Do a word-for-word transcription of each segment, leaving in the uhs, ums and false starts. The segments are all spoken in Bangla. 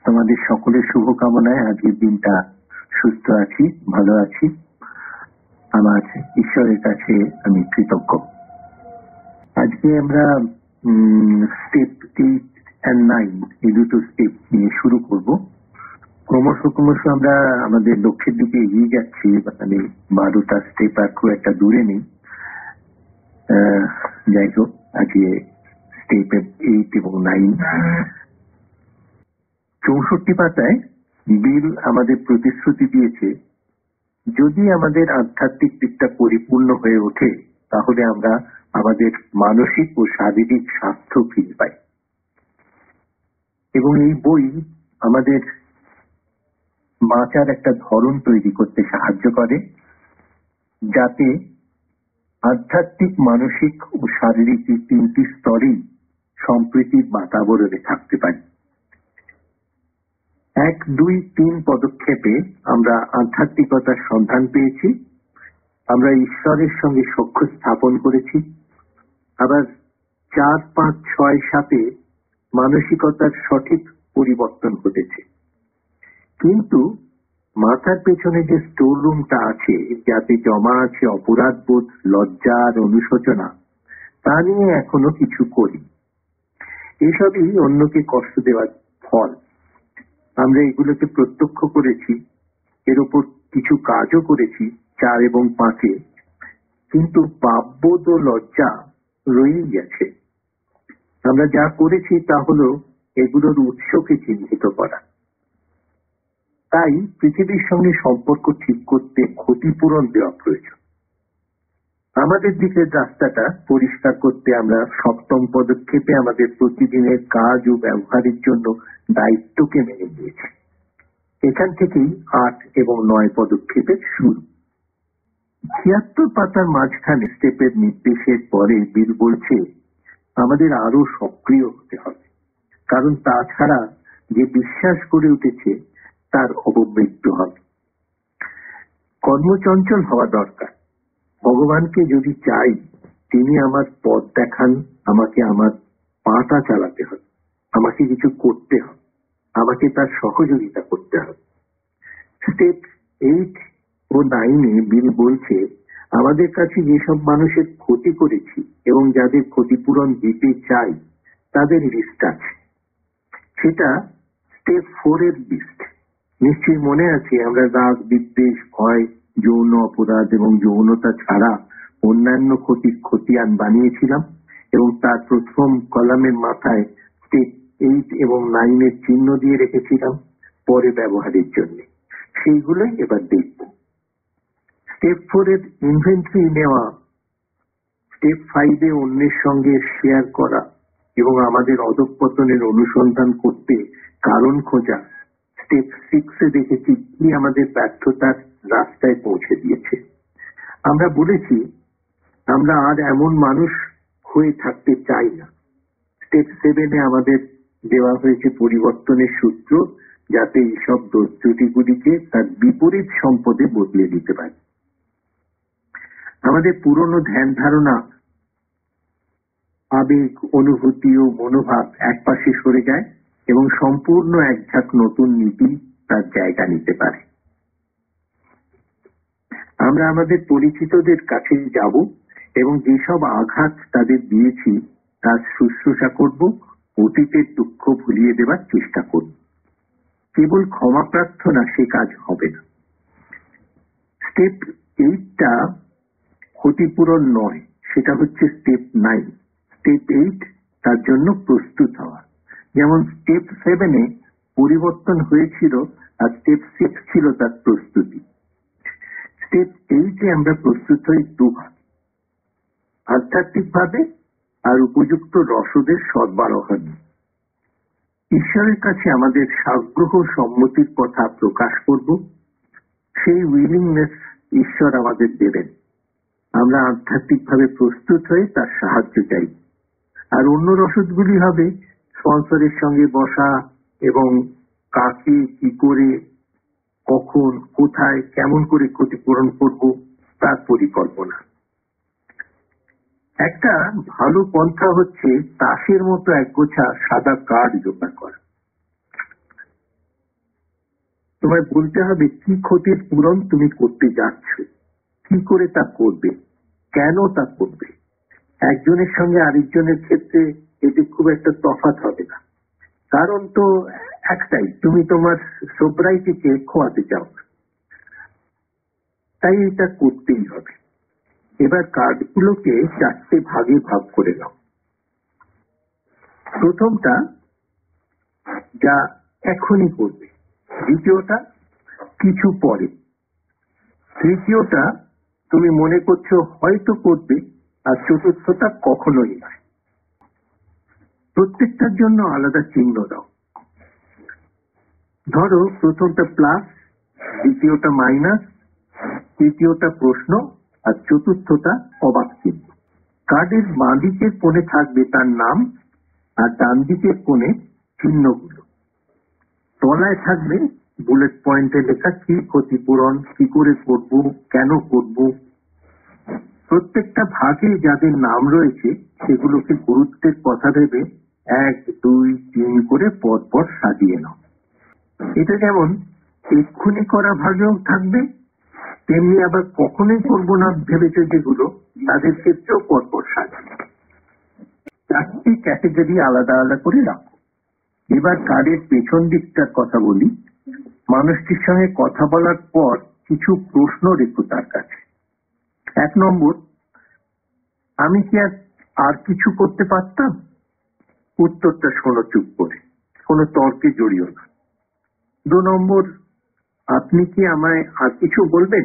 তোমাদের সকলের শুভকামনায় আজকের দিনটা সুস্থ আছি, ভালো আছি। আমার ঈশ্বরের কাছে আমি কৃতজ্ঞ। আজকে আমরা স্টেপ এইট অ্যান্ড নাইন এই দুটো স্টেপ নিয়ে শুরু করব। ক্রমশ ক্রমশ আমরা আমাদের লক্ষ্যের দিকে এগিয়ে যাচ্ছি, মানে বারোটা স্টেপ আর খুব একটা দূরে নেই। যাই হোক, আজকে স্টেপ এইট এবং নাইন। চৌষট্টি পাতায় বিল আমাদের প্রতিশ্রুতি দিয়েছে, যদি আমাদের আধ্যাত্মিক দিকটা পরিপূর্ণ হয়ে ওঠে তাহলে আমরা আমাদের মানসিক ও শারীরিক স্বাস্থ্য ফিরে পাই। এবং এই বই আমাদের বাঁচার একটা ধরন তৈরি করতে সাহায্য করে, যাতে আধ্যাত্মিক, মানসিক ও শারীরিক এই তিনটি স্তরেই সম্প্রীতির বাতাবরণে থাকতে পারি। এক, দুই, তিন পদক্ষেপে আমরা আধ্যাত্মিকতার সন্ধান পেয়েছি, আমরা ঈশ্বরের সঙ্গে সখ্য স্থাপন করেছি। আবার চার, পাঁচ, ছয়, সাতে মানসিকতার সঠিক পরিবর্তন ঘটেছে। কিন্তু মাথার পেছনে যে স্টোর রুমটা আছে, যাতে জমা আছে অপরাধ বোধ, লজ্জা আর অনুশোচনা, তা নিয়ে এখনো কিছু করি। এসবই অন্যকে কষ্ট দেওয়ার ফল। আমরা এগুলোকে প্রত্যক্ষ করেছি, এর উপর কিছু কাজও করেছি চার এবং পাঁচে, কিন্তু পাপবোধ ও লজ্জা রয়েই গেছে। আমরা যা করেছি তা হলো এগুলোর উৎসকে চিহ্নিত করা। তাই পৃথিবীর সঙ্গে সম্পর্ক ঠিক করতে ক্ষতিপূরণ দেওয়া প্রয়োজন। আমাদের দিকের রাস্তাটা পরিষ্কার করতে আমরা সপ্তম পদক্ষেপে আমাদের প্রতিদিনের কাজ ও ব্যবহারের জন্য দায়িত্বকে মেনে নিয়েছি। এখান থেকেই আট এবং নয় পদক্ষেপের শুরু। ছিয়াত্তর পাতার মাঝখানে স্টেপের নির্দেশের পরে বিল বলছে আমাদের আরো সক্রিয় হতে হবে, কারণ তাছাড়া যে বিশ্বাস করে উঠেছে তার অপমৃত্যু হবে। কর্মচঞ্চল হওয়া দরকার। ভগবানকে যদি চাই তিনি আমার পথ দেখান, আমাকে আমার পাটা চালাতে হবে, আমাকে কিছু করতে হবে, আমাকে তার সহযোগিতা করতে হবে। স্টেপ এইট ও নাইনে বিল বলছে আমাদের কাছে যেসব মানুষের ক্ষতি করেছি এবং যাদের ক্ষতিপূরণ দিতে চাই তাদের লিস্ট আছে। সেটা স্টেপ ফোর এর লিস্ট। নিশ্চয়ই মনে আছে আমরা রাগ, বিদ্বেষ, ভয়, যৌন অপরাধ এবং যৌনতা ছাড়া অন্যান্য ক্ষতির খতিয়ান বানিয়েছিলাম এবং তার প্রথম কলামের মাথায় স্টেপ এইট এবং নাইনের চিহ্ন দিয়ে রেখেছিলাম পরে ব্যবহারের জন্য। সেইগুলোই এবার দেখব। স্টেপ ফোর এর ইনভেন্টরি নেওয়া, স্টেপ ফাইভে অন্যের সঙ্গে শেয়ার করা এবং আমাদের অধঃপতনের অনুসন্ধান করতে কারণ খোঁজা। স্টেপ সিক্সে দেখেছি কি আমাদের ব্যর্থতার রাস্তায় পৌঁছে দিয়েছে। আমরা বলেছি আমরা আর এমন মানুষ হয়ে থাকতে চাই না। স্টেপ সেভেনে আমাদের দেওয়া হয়েছে পরিবর্তনের সূত্র, যাতে এইসব দোষ ত্রুটিগুলিকে তার বিপরীত সম্পদে বদলে দিতে পারে। আমাদের পুরনো ধ্যান ধারণা, আবেগ, অনুভূতি ও মনোভাব একপাশে সরে যায় এবং সম্পূর্ণ এক ঝাঁক নতুন নীতি তার জায়গা নিতে পারে। আমরা আমাদের পরিচিতদের কাছে যাব এবং যেসব আঘাত তাদের দিয়েছি তার শুশ্রূষা করব, অতীতের দুঃখ ভুলিয়ে দেওয়ার চেষ্টা করব। কেবল ক্ষমা প্রার্থনা সে কাজ হবে না। স্টেপ এইটটা ক্ষতিপূরণ নয়, সেটা হচ্ছে স্টেপ নাইন। স্টেপ এইট তার জন্য প্রস্তুত হওয়া। যেমন স্টেপ সেভেনে পরিবর্তন হয়েছিল আর স্টেপ সিক্স ছিল তার প্রস্তুতি। স্টেপ এইটে আমরা প্রস্তুত হই দুভাবে, আধ্যাত্মিক ভাবে আর উপযুক্ত রসদের সরবরাহ নিয়ে। ঈশ্বরের কাছে আমাদের সাগ্রহ সম্মতির কথা প্রকাশ করব। সেই উইলিংনেস ঈশ্বর আমাদের দেবেন। আমরা আধ্যাত্মিকভাবে প্রস্তুত হয়ে তার সাহায্য চাই। আর অন্য রসদগুলি হবে স্পন্সরের সঙ্গে বসা এবং কাকে, কি করে, কখন, কোথায়, কেমন করে ক্ষতিপূরণ করব তার পরিকল্পনা। একটা ভালো পন্থা হচ্ছে তাসের মতো একগোছা সাদা কার্ড জোগাড় করা। তোমায় বলতে হবে কি ক্ষতির পূরণ তুমি করতে যাচ্ছ, কি করে তা করবে, কেন তা করবে। একজনের সঙ্গে আরেকজনের ক্ষেত্রে এতে খুব একটা তফাৎ হবে না, কারণ তো একটাই, তুমি তোমার সোব্রাইটিকে খোয়াতে চাও, তাই এটা করতেই হবে। এবার কার্ডগুলোকে চারটে ভাগে ভাগ করে নাও। প্রথমটা যা এখনই করবে, দ্বিতীয়টা কিছু পরে, তৃতীয়টা তুমি মনে করছো হয়তো করবে, আর চতুর্থটা কখনোই নয়। প্রত্যেকটার জন্য আলাদা চিহ্ন দাও। ধরো প্রথমটা প্লাস, দ্বিতীয়টা মাইনাস, তৃতীয়টা প্রশ্ন, আর চতুর্থটা অবাক চিহ্ন। কার্ডের বাঁ দিকের কোণে থাকবে তার নাম, আর ডান দিকের কোণে চিহ্নগুলো। তলায় থাকবে বুলেট পয়েন্টে লেখা কি ক্ষতিপূরণ, কি করে করব, কেন করব। প্রত্যেকটা ভাগে যাদের নাম রয়েছে সেগুলোকে গুরুত্বের কথা ভেবে এক দুই তিন করে পর পর সাজিয়ে নাও। এটা যেমন এক্ষুনি করা ভাগেও থাকবে, তেমনি আবার কখনোই করবো না ভেবেছে যেগুলো, তাদের ক্ষেত্রেও পরপর সাজানো। চারটি ক্যাটেগরি আলাদা আলাদা করে রাখো। এবার কার্ডের পেছন দিকটার কথা বলি। মানুষটির সঙ্গে কথা বলার পর কিছু প্রশ্ন রেখো তার কাছে। এক নম্বর, আমি কি আর কিছু করতে পারতাম? উত্তরটা শোনো চুপ করে, কোনো তর্কে জড়িও না। দু নম্বর, আপনি কি আমায় আর কিছু বলবেন?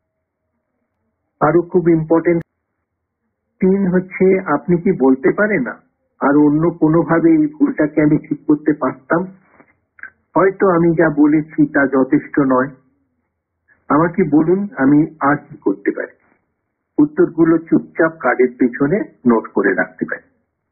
আরো খুব ইম্পর্টেন্ট। তিন হচ্ছে, আপনি কি বলতে পারেন না আর অন্য কোনোভাবে এই ভুলটাকে আমি ঠিক করতে পারতাম? হয়তো আমি যা বলেছি তা যথেষ্ট নয়, আমাকে বলুন আমি আর কি করতে পারি। উত্তরগুলো চুপচাপ কার্ডের পেছনে নোট করে রাখতে পারি।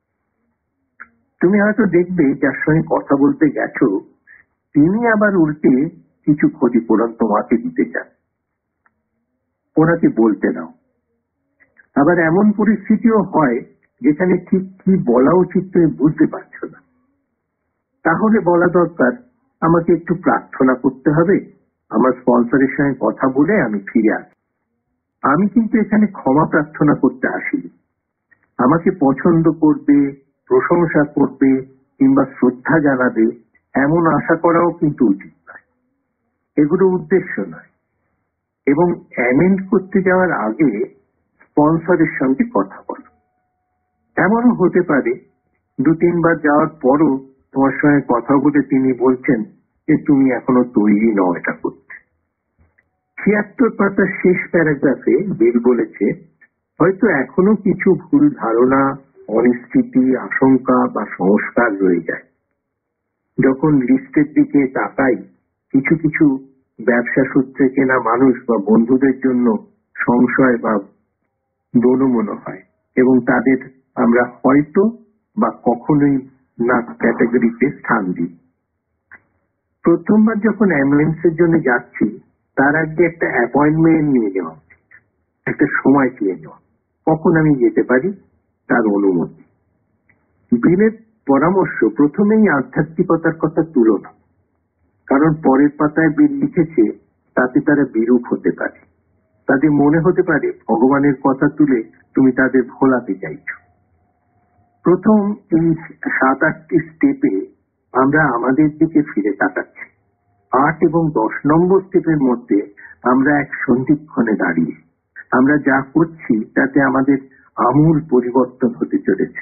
তুমি হয়তো দেখবে যার সঙ্গে কথা বলতে গেছো তিনি আবার উল্টে কিছু ক্ষতিপূরণ তোমাকে দিতে চান, ওনাকে বলতে নাও। আবার এমন পরিস্থিতিও হয় যেখানে ঠিক কি বলা উচিত তুমি বুঝতে পারছো না, তাহলে বলা দরকার, আমাকে একটু প্রার্থনা করতে হবে, আমার স্পন্সরের সঙ্গে কথা বলে আমি ফিরে আসি। আমি কিন্তু এখানে ক্ষমা প্রার্থনা করতে আসিনি। আমাকে পছন্দ করবে, প্রশংসা করবে কিংবা শ্রদ্ধা জানাবে এমন আশা করাও কিন্তু উচিত নয়, এগুলো উদ্দেশ্য নয়। এবং অ্যামেন্ড করতে যাওয়ার আগে স্পন্সরের সঙ্গে কথা বলো। এমনও হতে পারে দু তিনবার যাওয়ার পরও তোমার সঙ্গে কথা বলে তিনি বলছেন যে তুমি এখনো তৈরি নও এটা করতে। ছিয়াত্তর পাতার শেষ প্যারাগ্রাফে বেল বলেছে, হয়তো এখনো কিছু ভুল ধারণা, অনিশ্চিতি, আশঙ্কা বা সংস্কার রয়ে যায়। যখন লিস্টের দিকে তাকাই, কিছু কিছু ব্যবসা সূত্রে কেনা মানুষ বা বন্ধুদের জন্য সংশয় বা দোনমনো হয় এবং তাদের আমরা হয়তো বা কখনোই না ক্যাটাগরিতে স্থান দিই। প্রথমবার যখন অ্যাম্বুলেন্সের জন্য যাচ্ছি তার আগে একটা অ্যাপয়েন্টমেন্ট নিয়ে নেওয়া, একটা সময় চেয়ে নেওয়া, কখন আমি যেতে পারি তার অনুমতি। বিলের পরামর্শ প্রথমেই আধ্যাত্মিকতার কথা তুলো না, কারণ পরের পাতায় বিল লিখেছে তাতে তারা বিরূপ হতে পারে। তাদের মনে হতে পারে ভগবানের কথা তুলে তুমি তাদের ভোলাতে চাইছ। প্রথম এই সাত আটটি স্টেপে আমরা আমাদের দিকে ফিরে তাকাচ্ছি। আট এবং দশ নম্বর স্টেপের মধ্যে আমরা এক সন্ধিক্ষণে দাঁড়িয়ে, আমরা যা করছি তাতে আমাদের আমূল পরিবর্তন হতে চলেছে।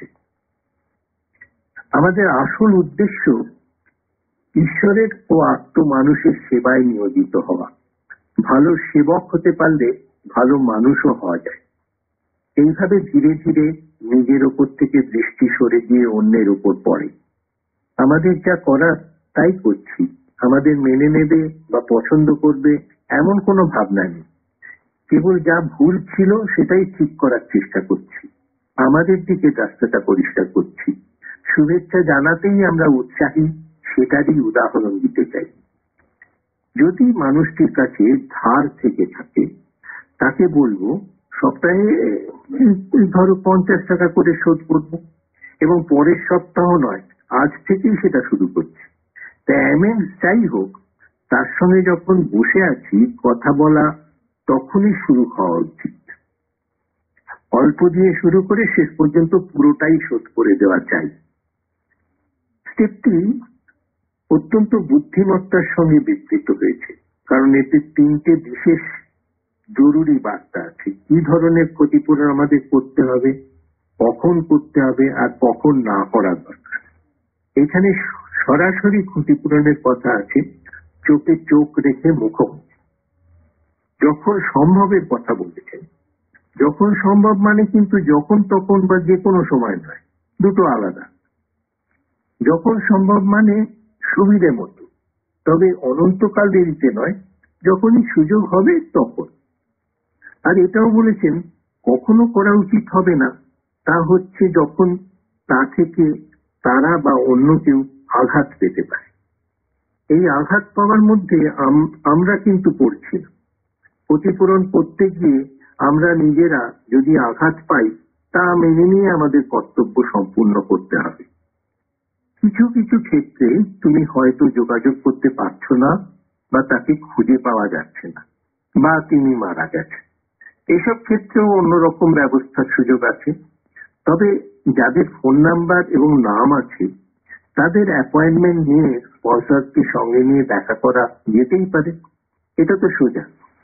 আমাদের আসল উদ্দেশ্য ঈশ্বরের ও আত্ম মানুষের সেবায় নিয়োজিত হওয়া। ভালো সেবক হতে পারলে ভালো মানুষও হওয়া যায়। এইভাবে ধীরে ধীরে নিজের ওপর থেকে দৃষ্টি সরে গিয়ে অন্যের উপর পড়ে। আমাদের যা করার তাই করছি, আমাদের মেনে নেবে বা পছন্দ করবে এমন কোনো ভাবনা নেই। কেবল যা ভুল ছিল সেটাই ঠিক করার চেষ্টা করছি, আমাদের দিকে রাস্তাটা পরিষ্কার করছি। শুভেচ্ছা জানাতেই আমরা উৎসাহী, সেটারই উদাহরণ দিতে চাই। যদি মানুষটির কাছে ধার থেকে থাকে তাকে বলবো সপ্তাহে ধরো পঞ্চাশ টাকা করে শোধ করবো এবং পরের সপ্তাহ নয় আজ থেকেই সেটা শুরু করছি। তা অ্যামেন্ড যাই হোক তার সঙ্গে যখন বসে আছি কথা বলা তখনই শুরু হওয়া উচিত। অল্প দিয়ে শুরু করে শেষ পর্যন্ত পুরোটাই শোধ করে দেওয়া চাই। স্টেপটি অত্যন্ত বুদ্ধিমত্তার সঙ্গে বিস্তৃত হয়েছে, কারণ এতে তিনটে বিশেষ জরুরি বার্তা আছে। কি ধরনের ক্ষতিপূরণ আমাদের করতে হবে, কখন করতে হবে, আর কখন না করা দরকার। এখানে সরাসরি ক্ষতিপূরণের কথা আছে, চোখে চোখ রেখে মুখোমুখি। যখন সম্ভবের কথা বলেছেন। যখন সম্ভব মানে কিন্তু যখন তখন বা যে কোনো সময় নয়, দুটো আলাদা। যখন সম্ভব মানে সুবিধে মতো, তবে অনন্তকাল দেরিতে নয়, যখনই সুযোগ হবে তখন। আর এটাও বলেছেন কখনো করা উচিত হবে না, তা হচ্ছে যখন তা থেকে তারা বা অন্য কেউ আঘাত পেতে পারে। এই আঘাত পাওয়ার মধ্যে আমরা কিন্তু পড়ছি না। ক্ষতিপূরণ করতে গিয়ে আমরা নিজেরা যদি আঘাত পাই, তা মেনে নিয়ে আমাদের কর্তব্য সম্পূর্ণ করতে হবে। কিছু কিছু ক্ষেত্রে তুমি হয়তো যোগাযোগ করতে পারছো না, বা তাকে খুঁজে পাওয়া যাচ্ছে না, বা তিনি মারা গেছেন। এসব ক্ষেত্রেও অন্যরকম ব্যবস্থার সুযোগ আছে। তবে যাদের ফোন নাম্বার এবং নাম আছে তাদের অ্যাপয়েন্টমেন্ট নিয়ে স্পন্সরকে সঙ্গে নিয়ে দেখা করা যেতেই পারে। এটা তো সোজা।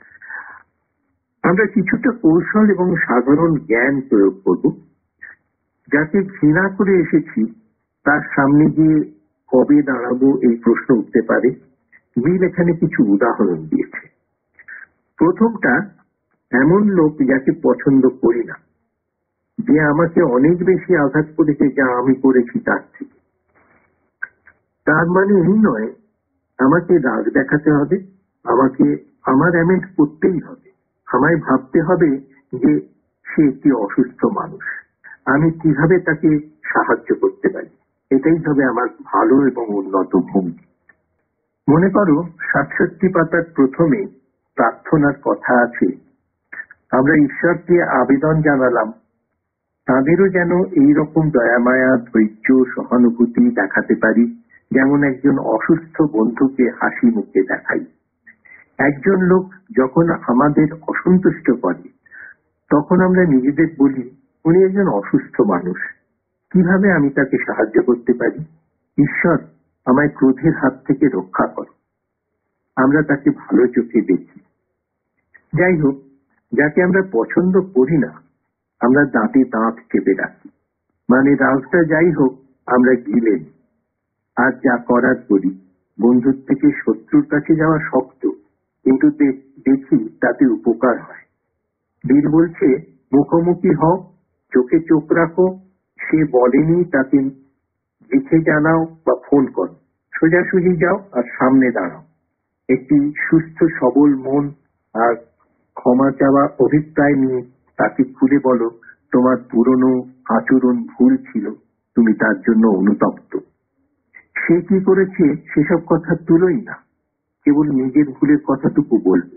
আমরা কিছুটা কৌশল এবং সাধারণ জ্ঞান প্রয়োগ করব। যাকে ঘৃণা করে এসেছি তার সামনে গিয়ে কবে দাঁড়াবো এই প্রশ্ন উঠতে পারে। বিল এখানে কিছু উদাহরণ দিয়েছে। প্রথমটা, এমন লোক যাকে পছন্দ করি না, যে আমাকে অনেক বেশি আঘাত করেছে যা আমি করেছি তার থেকে। তার মানে এই নয় আমাকে রাগ দেখাতে হবে, আমাকে আমার অ্যামেন্ড করতেই হবে। আমায় ভাবতে হবে যে সে একটি অসুস্থ মানুষ, আমি কিভাবে তাকে সাহায্য করতে পারি। এটাই হবে আমার ভালো এবং উন্নত ভূমিকা। মনে করো সাতষট্টি পাতার প্রথমে প্রার্থনার কথা আছে, আমরা ঈশ্বরকে আবেদন জানালাম তাদেরও যেন এইরকম দয়ামায়া, ধৈর্য, সহানুভূতি দেখাতে পারি, যেমন একজন অসুস্থ বন্ধুকে হাসি মুখে দেখাই। একজন লোক যখন আমাদের অসন্তুষ্ট করে তখন আমরা নিজেদের বলি, উনি একজন অসুস্থ মানুষ, কিভাবে আমি তাকে সাহায্য করতে পারি। ঈশ্বর, আমায় ক্রোধের হাত থেকে রক্ষা করো। আমরা তাকে ভালো চোখে দেখি। যাই হোক, যাকে আমরা পছন্দ করি না আমরা দাঁতে দাঁত চেপে রাখি, মানে রাগটা যাই হোক আমরা গিলে নিই। আর যা করার করি। বন্ধুর থেকে শত্রুর কাছে যাওয়া শক্ত, কিন্তু দেখি তাতে উপকার হয়। বীর বলছে মুখোমুখি হও, চোখে চোখ রাখো। সে বলেনি তাকে লিখে জানাও বা ফোন করো, সোজাসুজি যাও আর সামনে দাঁড়াও। একটি সুস্থ সবল মন আর ক্ষমা চাওয়া অভিপ্রায় নিয়ে তাকে খুলে বলো তোমার পুরনো আচরণ ভুল ছিল, তুমি তার জন্য অনুতপ্ত। সে কি করেছে সেসব কথা তুলোই না, কেবল নিজের ভুলের কথাটুকু বলবে।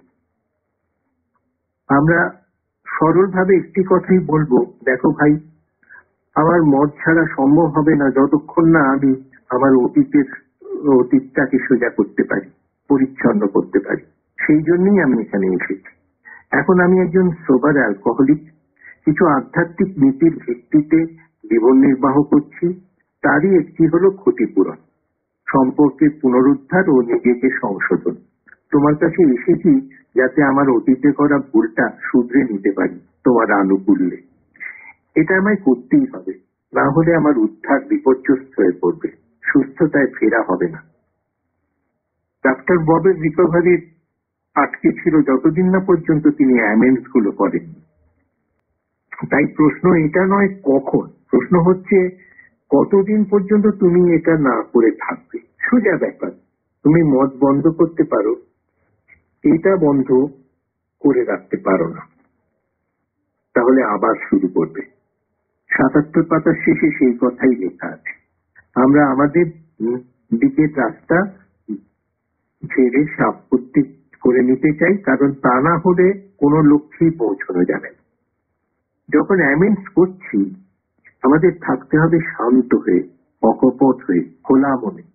আমরা সরলভাবে একটি কথাই বলবো, দেখো ভাই, আমার মদ ছাড়া সম্ভব হবে না যতক্ষণ না আমি আমার অতীতের অতীতটাকে সোজা করতে পারি, পরিচ্ছন্ন করতে পারি। সেই জন্যই আমি এখানে এসেছি। এখন আমি একজন সোবার অ্যালকোহলিক, কিছু আধ্যাত্মিক নীতির ভিত্তিতে জীবন নির্বাহ করছি। তারই একটি হলো ক্ষতিপূরণ, সম্পর্কের পুনরুদ্ধার ও নিজেকে সংশোধন। তোমার কাছে এসেছি যাতে আমার অতীতে করা ভুলটা শুধরে নিতে পারি তোমার আনুকূল্যে। এটা আমায় করতেই হবে, না হলে আমার উদ্ধার বিপর্যস্ত হয়ে পড়বে, সুস্থতায় ফেরা হবে না। ডাক্তার ববের রিকভারির আটকে ছিল যতদিন না পর্যন্ত তিনি অ্যামেন্ডস গুলো করেননি। তাই প্রশ্ন এটা নয় কখন, প্রশ্ন হচ্ছে কতদিন পর্যন্ত তুমি এটা না করে থাকবে। সোজা ব্যাপার, তুমি মদ বন্ধ করতে পারো, এটা বন্ধ করে রাখতে পারো না, তাহলে আবার শুরু করবে। সাতাত্তর পাতার শেষে সেই কথাই লেখা আছে। আমরা আমাদের দিকের রাস্তা ছেড়ে সাফ করতে করে নিতে চাই, কারণ তা না হলে কোনো লক্ষ্যেই পৌঁছানো যাবে না। যখন অ্যামেন্ডস করছি আমাদের থাকতে হবে শান্ত হয়ে, অকপট হয়ে, খোলা মনে।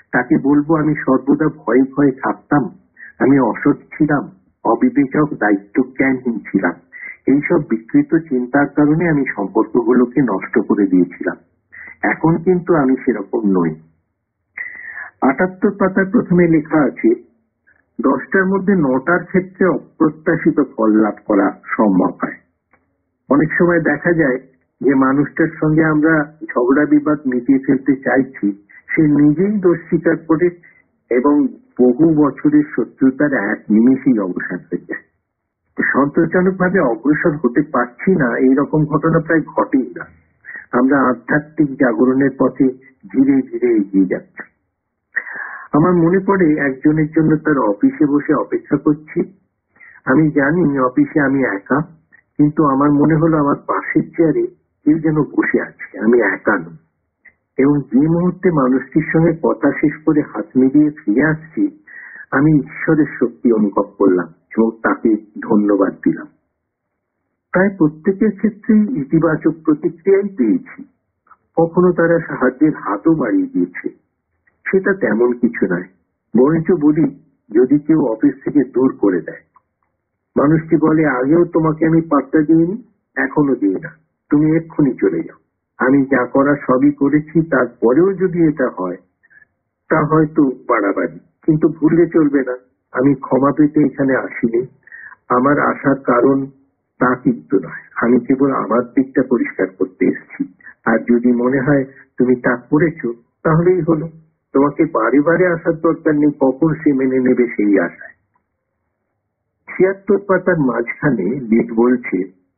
তাকে বলবো আমি সর্বদা ভয়ে ভয়ে থাকতাম, আমি অসৎ ছিলাম, অবিবেচক, দায়িত্ব জ্ঞানহীন ছিলাম। এইসব বিকৃত চিন্তার কারণে আমি সম্পর্কগুলোকে নষ্ট করে দিয়েছিলাম। এখন কিন্তু আমি সেরকম নই। আটাত্তর পাতার প্রথমে লেখা আছে, দশটার মধ্যে নটার ক্ষেত্রে অপ্রত্যাশিত ফল লাভ করা সম্ভব হয়। অনেক সময় দেখা যায় যে মানুষটার সঙ্গে আমরা ঝগড়া বিবাদ মিটিয়ে ফেলতে চাইছি, সে নিজেই দোষ স্বীকার করে এবং বহু বছরের শত্রুতার এক নিমেষেই অবসান হয়ে যায়। সন্তোষজনক ভাবে অগ্রসর হতে পারছি না, এইরকম ঘটনা প্রায় ঘটেই না। আমরা আধ্যাত্মিক জাগরণের পথে ধীরে ধীরে এগিয়ে যাচ্ছি। আমার মনে পড়ে একজনের জন্য তার অফিসে বসে অপেক্ষা করছি। আমি জানি অফিসে আমি একা, কিন্তু আমার মনে হলো আমার পাশের চেয়ারে কেউ যেন বসে আছে, আমি একা নই। এবং যে মুহূর্তে মানুষটির সঙ্গে কথা শেষ করে হাত মিলিয়ে ফিরে আসছি, আমি ঈশ্বরের শক্তি অনুভব করলাম এবং তাকে ধন্যবাদ দিলাম। প্রায় প্রত্যেকের ক্ষেত্রেই ইতিবাচক প্রতিক্রিয়াই পেয়েছি। কখনো তারা সাহায্যের হাতও বাড়িয়ে দিয়েছে। সেটা তেমন কিছু নয়, বরঞ্চ বলি যদি কেউ অফিস থেকে দূর করে দেয়। মানুষটি বলে, আগেও তোমাকে আমি পাত্তা দিইনি, এখনো দিই না, তুমি এক্ষুনি চলে যাও। আমি যা করা সবই করেছি, তারপরেও যদি এটা হয় তা হয়তো বাড়াবাড়ি, কিন্তু ভুললে চলবে না আমি ক্ষমা পেতে এখানে আসিনি। আমার আসার কারণ তা কিন্তু নয়, আমি কেবল আমার দিকটা পরিষ্কার করতে এসেছি। আর যদি মনে হয় তুমি তা করেছো তাহলেই হলো, তোমাকে বারে বারে আসার দরকার নেই, কখন সে মেনে নেবে সেই আশায়। ছিয়াত্তর পাতার মাঝখানে লিখ বলছে,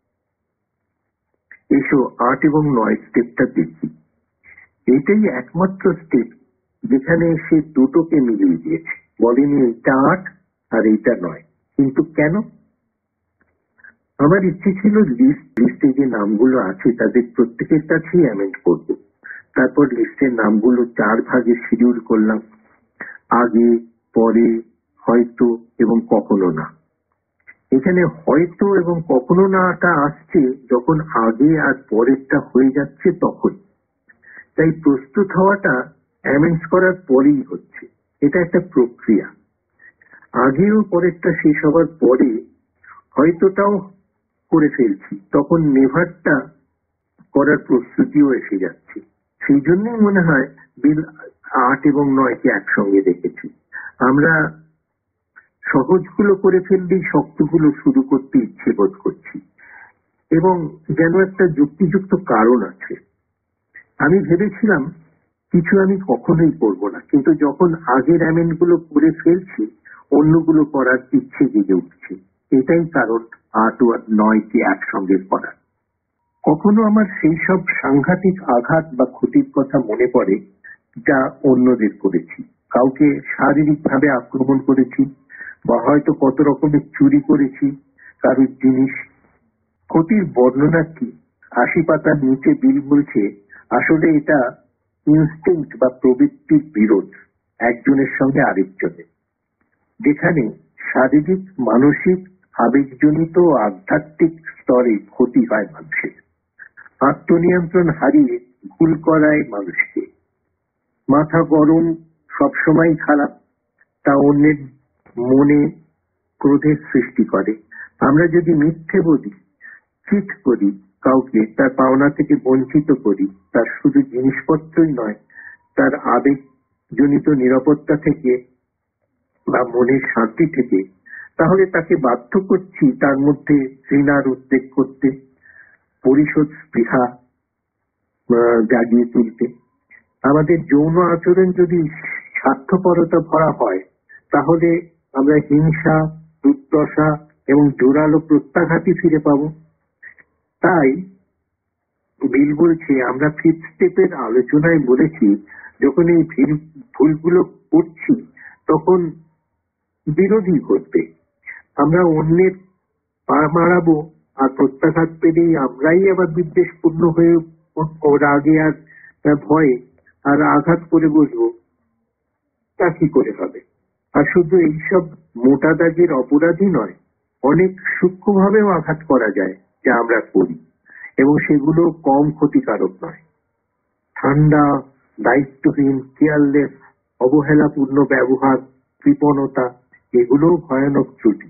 এসো আট এবং নয় স্টেপটা দেখি। এটাই একমাত্র স্টেপ যেখানে সে দুটোকে মিলিয়ে দিয়েছে, বলেনি এইটা আট আর এইটা নয়। কিন্তু কেন? আমার ইচ্ছে ছিল লিস্ট লিস্টে যে নামগুলো আছে তাদের প্রত্যেকের কাছেই অ্যামেন্ড করব। তারপর লিস্টের নামগুলো চার ভাগে শিডিউল করলাম, আগে, পরে, হয়তো এবং কখনো না। এখানে হয়তো এবং কখনো নাটা আসছে যখন আগে আর পরেরটা হয়ে যাচ্ছে তখন। তাই প্রস্তুত হওয়াটা অ্যামেন্ডস করার পরেই হচ্ছে, এটা একটা প্রক্রিয়া। আগে ও পরেরটা শেষ হবার পরে হয়তোটাও করে ফেলছি, তখন নেভারটা করার প্রস্তুতিও এসে যাচ্ছে। সেই জন্যই মনে হয় বিল আট এবং নয়কে একসঙ্গে দেখেছি। আমরা সহজগুলো করে ফেললেই শক্তগুলো শুরু করতে ইচ্ছে বোধ করছি, এবং যেন একটা যুক্তিযুক্ত কারণ আছে। আমি ভেবেছিলাম কিছু আমি কখনোই করব না, কিন্তু যখন আগের অ্যামেন্ড গুলো করে ফেলছি অন্যগুলো করার ইচ্ছে জেগে উঠছে। এটাই কারণ আট ও নয়কে একসঙ্গে করার। কখনো আমার সেই সব সাংঘাতিক আঘাত বা ক্ষতির কথা মনে পড়ে যা অন্যদের করেছি। কাউকে শারীরিক ভাবে আক্রমণ করেছি, বা হয়তো কত রকমের চুরি করেছি কারোর জিনিস। ক্ষতির বর্ণনা কি? আশি পাতার নিচে বিল বলছে, আসলে এটা ইনস্টিংক্ট বা প্রবৃত্তির বিরোধ একজনের সঙ্গে আরেকজনের, যেখানে শারীরিক, মানসিক, আবেগজনিত ও আধ্যাত্মিক স্তরে ক্ষতি হয় মানুষের। আত্মনিয়ন্ত্রণ হারিয়ে ভুল করায় মানুষকে। মাথা গরম সবসময় খারাপ, তা অন্যের মনে ক্রোধের সৃষ্টি করে। আমরা যদি মিথ্যে বলি, চিট করি, কাউকে তার পাওনা থেকে বঞ্চিত করি, তার শুধু জিনিসপত্রই নয়, তার আবেগজনিত নিরাপত্তা থেকে বা মনের শান্তি থেকে, তাহলে তাকে বাধ্য করছি তার মধ্যে ঘৃণার উদ্বেগ করতে, পরিশোধ স্পৃহা জাগিয়ে তুলতে। আমাদের যৌন আচরণ যদি স্বার্থপরতা ভরা হয়, তাহলে আমরা হিংসা, দুর্দশা এবং জোরালো প্রত্যাঘাতই ফিরে পাবো। তাই বিল বলছে, আমরা ফিফথ স্টেপের আলোচনায় বলেছি, যখন এই ভুলগুলো করছি তখন বিরোধী ঘটবে। আমরা অন্যের পা মারাবো, আর প্রত্যাঘাত পেলেই আমরাই আবার বিদ্বেষপূর্ণ হয়ে ওর আগে আর ভয়ে আর আঘাত করে বসবো, তা কি করে হবে? আর শুধু এইসব মোটা দাগের অপরাধী নয়, অনেক সূক্ষ্মভাবেও আঘাত করা যায় যা আমরা করি, এবং সেগুলো কম ক্ষতিকারক নয়। ঠান্ডা, দায়িত্বহীন, কেয়ারলেস অবহেলাপূর্ণ ব্যবহার, কৃপণতা, এগুলোও ভয়ানক ত্রুটি।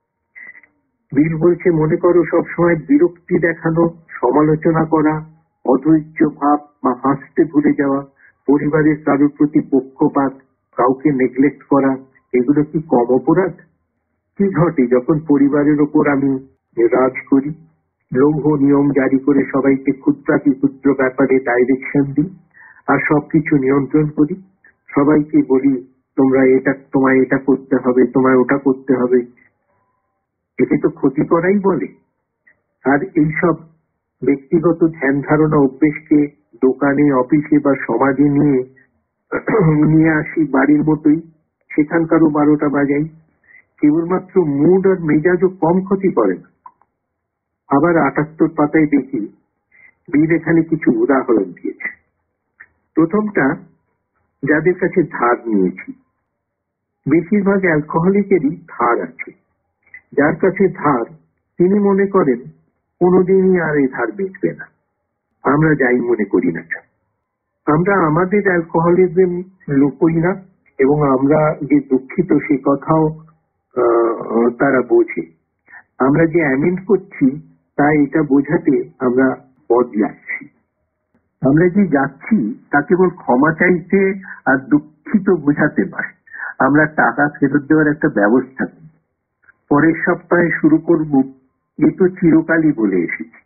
বিল বলছে, মনে করো সবসময় বিরক্তি দেখানো, সমালোচনা করা, অধৈর্য ভাব বা হাসতে ভুলে যাওয়া, পরিবারের কারোর প্রতি পক্ষপাত, কাউকে নেগলেক্ট করা, এগুলো কি কম অপরাধ? কি ঘটে যখন পরিবারের ওপর আমি রাজ করি, লৌহ নিয়ম জারি করে সবাইকে ক্ষুদ্রাতি ক্ষুদ্র ব্যাপারে ডাইরেকশন দিই আর সবকিছু নিয়ন্ত্রণ করি, সবাইকে বলি তোমরা এটা, তোমায় এটা করতে হবে, তোমায় ওটা করতে হবে, এতে তো ক্ষতি করাই বলে। আর এইসব ব্যক্তিগত ধ্যান ধারণা অভ্যেসকে দোকানে, অফিসে বা সমাজে নিয়ে নিয়ে আসি বাড়ির মতোই, সেখানকারও বারোটা বাজাই। কেবলমাত্র মুড আর মেজাজও কম ক্ষতি করে না। আবার আটাত্তর পাতায় দেখি বীর এখানে কিছু উদাহরণ দিয়েছে। প্রথমটা, যাদের কাছে ধার নিয়েছি। বেশিরভাগ অ্যালকোহলিকেরই ধার আছে। যার কাছে ধার, তিনি মনে করেন কোনোদিনই আর এই ধার মিটবে না। আমরা যাই মনে করি না, আমরা আমাদের অ্যালকোহলিজম লুকোই না, এবং আমরা যে দুঃখিত সে কথাও তারা বোঝে। আমরা যে অ্যামেন্ড করছি তা এটা বোঝাতে আমরা বদলাচ্ছি। আমরা যে যাচ্ছি তা কেবল ক্ষমা চাইতে আর দুঃখিত বোঝাতে নয়। আমরা টাকা ফেরত দেওয়ার একটা ব্যবস্থা করি। পরের সপ্তাহে শুরু করব, এ তো চিরকালই বলে এসেছি।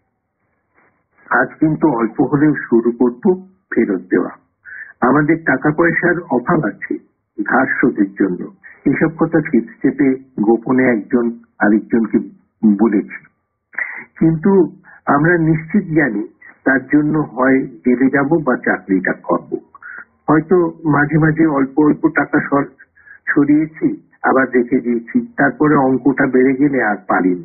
আজ কিন্তু অল্প হলেও শুরু করব ফেরত দেওয়া। আমাদের টাকা পয়সার অভাব আছে ধার শোধের জন্য। এসব কথা চেপে চেপে গোপনে একজন আরেকজনকে বলেছি, কিন্তু আমরা নিশ্চিত জানি তার জন্য হয় জেলে যাব বা চাকরিটা করব। হয়তো মাঝে মাঝে অল্প অল্প টাকা সরিয়েছি, আবার রেখে দিয়েছি, তারপরে অঙ্কটা বেড়ে গেলে আর পারিনি।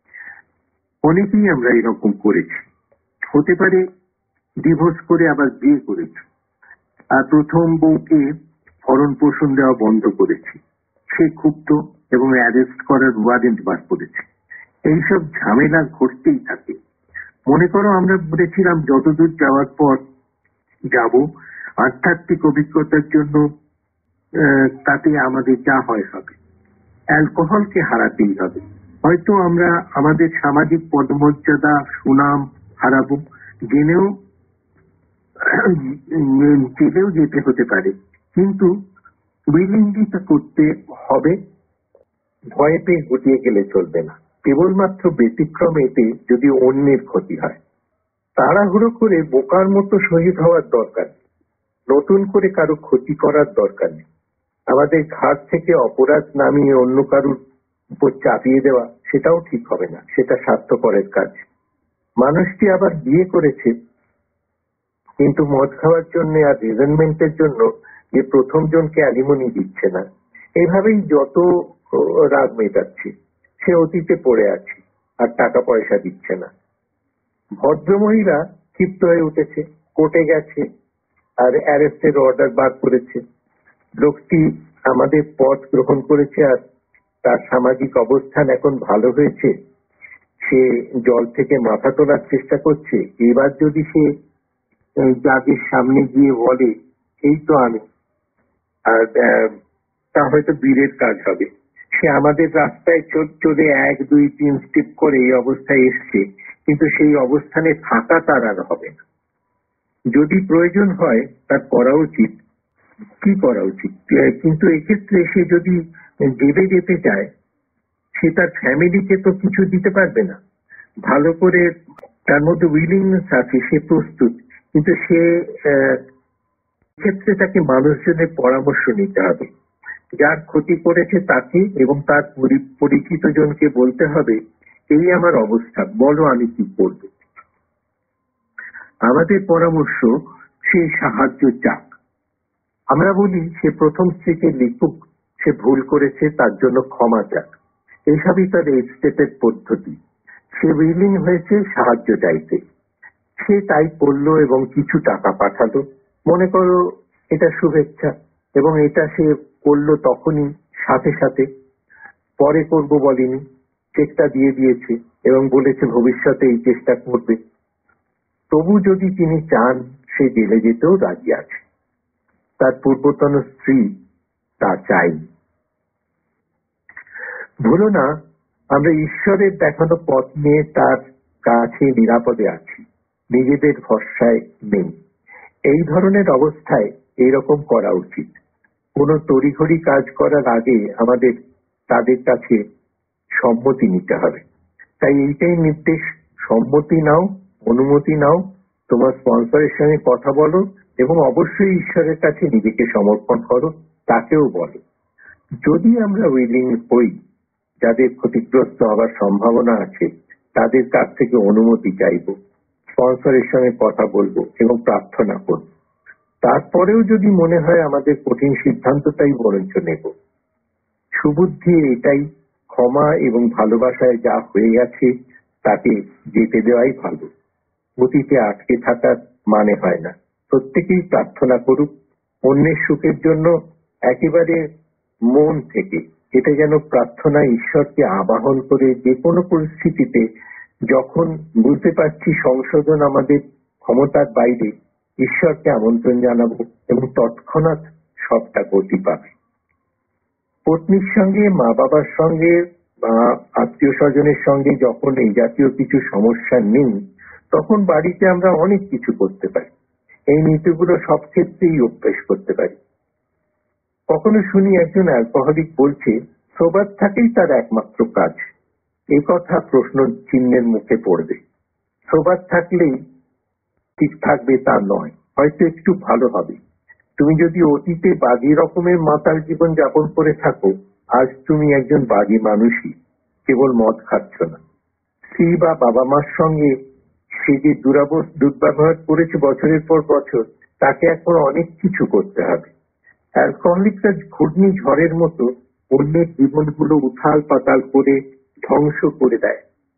অনেকেই আমরা এরকম করেছি। হতে পারে ডিভোর্স করে আবার বিয়ে করেছি, আর প্রথম বউকে ভরণ পোষণ দেওয়া বন্ধ করেছি। সে ক্ষুব্ধ এবং অ্যারেস্ট করার ওয়ারেন্ট বার করেছে। এইসব ঝামেলা ঘটতেই থাকে। মনে করো আমরা বলেছিলাম যতদূর যাওয়ার পর যাব, আধ্যাত্মিক অভিজ্ঞতার জন্য, তাতে আমাদের যা হয় হবে। অ্যালকোহলকে হারাতেই হবে। হয়তো আমরা আমাদের সামাজিক পদমর্যাদা, সুনাম হারাবো, জেনেও জেলেও যেতে হতে পারে, কিন্তু উইলিংলি তা করতে হবে। ভয় পেয়ে গুটিয়ে গেলে চলবে না। কেবলমাত্র ব্যতিক্রম এতে যদি অন্যের ক্ষতি হয়। তাড়াহুড়ো করে বোকার মতো শহীদ হওয়ার দরকার নেই। নতুন করে কারো ক্ষতি করার দরকার নেই। আমাদের ঘাট থেকে অপরাধ নামিয়ে অন্য কারোর উপর চাপিয়ে দেওয়া, সেটাও ঠিক হবে না। সেটা স্বার্থপরের কাজ। মানুষটি আবার বিয়ে করেছে, কিন্তু মদ খাওয়ার জন্য আর রিজেন্টমেন্টের জন্য যে প্রথম জনকে অ্যালিমনি দিচ্ছে না, এইভাবেই যত রাগ মেটাচ্ছে। সে অতীতে পড়ে আছে আর টাকা পয়সা দিচ্ছে না। ভদ্রমহিলা ক্ষিপ্ত হয়ে উঠেছে, কোর্টে গেছে আর অ্যারেস্টের অর্ডার বার করেছে। লোকটি আমাদের পথ গ্রহণ করেছে আর তার সামাজিক অবস্থান এখন ভালো হয়েছে। সে জল থেকে মাথা তোলার চেষ্টা করছে। এবার যদি সে যাদের সামনে গিয়ে বলে এই তো আমি, আর তা হয়তো বীরের কাজ হবে। সে আমাদের রাস্তায় চলে এক দুই তিন স্টেপ করে এই অবস্থায় এসছে, কিন্তু সেই অবস্থানে থাকা তার আর হবে না। যদি প্রয়োজন হয় তার করা উচিত, কি করা উচিত। কিন্তু এক্ষেত্রে সে যদি জেলে যেতে চায়, সে তার ফ্যামিলিকে তো কিছু দিতে পারবে না। ভালো করে তার মধ্যে উইলিংনেস আছে, সে প্রস্তুত, কিন্তু সে ক্ষেত্রে তাকে মানুষজনের পরামর্শ নিতে হবে। যার ক্ষতি করেছে তাকে এবং তার পরিচিত জনকে বলতে হবে, এই আমার অবস্থা, বলো আমি কি করব। আমাদের পরামর্শ, সে সাহায্য চাক। আমরা বলি সে প্রথম স্ত্রীকে লিখুক, সে ভুল করেছে, তার জন্য ক্ষমা চাক। এইসবই তার স্টেপের পদ্ধতি। সে উইলিং হয়েছে সাহায্য চাইতে, সে তাই করলো এবং কিছু টাকা পাঠালো। মনে করো এটা শুভেচ্ছা, এবং এটা সে করলো তখনই, সাথে সাথে, পরে করব বলেনি। চেকটা দিয়ে দিয়েছে এবং বলেছে ভবিষ্যতে এই চেষ্টা করবে। তবু যদি তিনি চান, সে জেলে যেতেও রাজি আছে। তার পূর্বতন স্ত্রী তা চাই। ভুলো না, আমরা ঈশ্বরের দেখানো পথ নিয়ে তার কাছে নিরাপদে আছি, নিজেদের ভরসায় নেই। এই ধরনের অবস্থায় এইরকম করা উচিত। কোনো তড়িঘড়ি কাজ করার আগে আমাদের তাদের কাছে সম্মতি নিতে হবে। তাই এইটাই নির্দেশ, সম্মতি নাও, অনুমতি নাও, তোমার স্পন্সরের সঙ্গে কথা বলো এবং অবশ্যই ঈশ্বরের কাছে নিজেকে সমর্পণ করো, তাকেও বলো। যদি আমরা উইলিং হই, যাদের ক্ষতিগ্রস্ত হওয়ার সম্ভাবনা আছে তাদের কাছ থেকে অনুমতি চাইব, স্পন্সরের সঙ্গে কথা বলবো এবং প্রার্থনা করব। তারপরেও যদি মনে হয় আমাদের কঠিন সিদ্ধান্তটাই বরঞ্চ নেব, সুবুদ্ধি এটাই, ক্ষমা এবং ভালোবাসায় যা হয়ে গেছে তাকে যেতে দেওয়াই ভালো। অতীতে আটকে থাকার মানে হয় না। প্রত্যেকেই প্রার্থনা করুক অন্যের সুখের জন্য, একেবারে মন থেকে। এটা যেন প্রার্থনা ঈশ্বরকে আবাহন করে যে কোনো পরিস্থিতিতে, যখন বুঝতে পারছি সংশোধন আমাদের ক্ষমতার বাইরে, ঈশ্বরকে আমন্ত্রণ জানাবো এবং তৎক্ষণাৎ সবটা গতি পাবে। পত্নীর সঙ্গে, মা বাবার সঙ্গে বা আত্মীয় স্বজনের সঙ্গে যখন এই জাতীয় কিছু সমস্যা নেই, তখন বাড়িতে আমরা অনেক কিছু করতে পারি। এই নীতিগুলো সব ক্ষেত্রেই অভ্যেস করতে পারি। কখনো শুনি একজন অ্যালকোহলিক বলছে সোবার থাকেই তার একমাত্র কাজ। এ কথা প্রশ্ন চিহ্নের মুখে পড়বে। সোবার থাকলেই ঠিক থাকবে তা নয়, হয়তো একটু ভালো হবে। তুমি যদি অতীতে বাজে রকমের মাতাল জীবন যাপন করে থাকো, আজ তুমি একজন বাজে মানুষই, কেবল মদ খাচ্ছ না। স্ত্রী বা বাবা মার সঙ্গে সে যে দুরাবস দুর্ব্যবহার করেছে বছরের পর বছর, তাকে এখন অনেক কিছু করতে হবে। অ্যালকোহলিকরা ঘূর্ণি ঝড়ের মতো অন্যের জীবনগুলো উথাল পাতাল করে ধ্বংস করে দেয়।